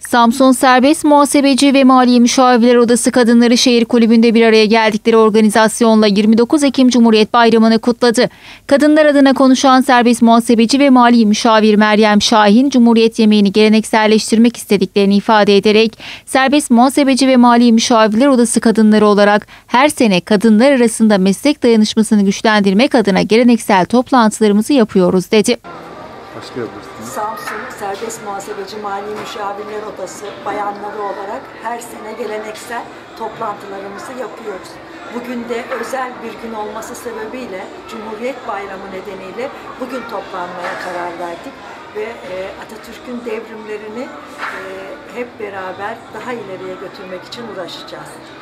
Samsun Serbest Muhasebeci ve Maliye Müşavirler Odası Kadınları Şehir Kulübü'nde bir araya geldikleri organizasyonla 29 Ekim Cumhuriyet Bayramı'nı kutladı. Kadınlar adına konuşan Serbest Muhasebeci ve Maliye Müşavir Meryem Şahin, Cumhuriyet yemeğini gelenekselleştirmek istediklerini ifade ederek, Serbest Muhasebeci ve Maliye Müşavirler Odası kadınları olarak her sene kadınlar arasında meslek dayanışmasını güçlendirmek adına geleneksel toplantılarımızı yapıyoruz dedi. Hoş geldiniz. Samsun Serbest Muhasebeci Mali Müşavirler Odası bayanları olarak her sene geleneksel toplantılarımızı yapıyoruz. Bugün de özel bir gün olması sebebiyle Cumhuriyet Bayramı nedeniyle bugün toplanmaya karar verdik ve Atatürk'ün devrimlerini hep beraber daha ileriye götürmek için uğraşacağız.